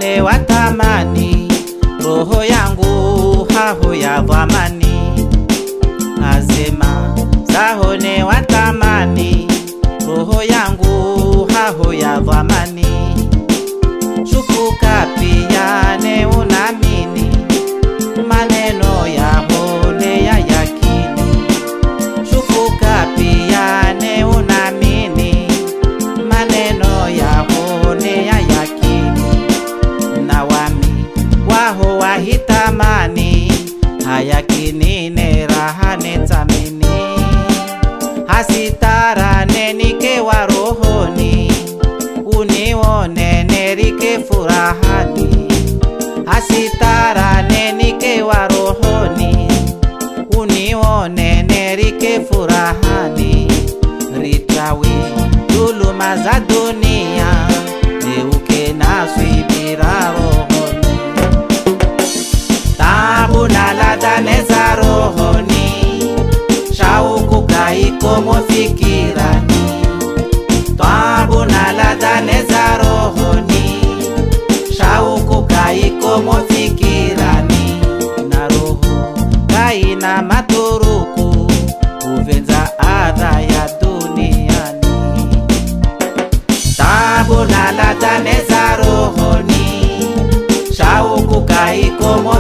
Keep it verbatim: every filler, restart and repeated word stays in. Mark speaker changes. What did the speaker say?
Speaker 1: zahone watamani, roho yangu haho ya dhamani. Asema zahone watamani, roho yangu haho ya dhamani. Shufuka pia ne unamini, maneno ya hole ya yakini. Shufuka pia ne unamini, maneno ya hole ya yakini. Na wami waho wahitamani, hayakini ne rahane tamini. Hasitara nenike wa rohoni, unione nerike furahani. Hasitara nenike wa rohoni, unione nerike furahani. Ritawi dhuluma za dunia, neuke na swibira rohoni. Tabu na ladhane za rohoni, shauku kaiko mofikirani. Tabu na ladhane za rohoni, shauku kaiko mofikirani. Na roho kaina maturuku, uvenza adha ya duniani. Tabu na ladhane za rohoni, shauku kaiko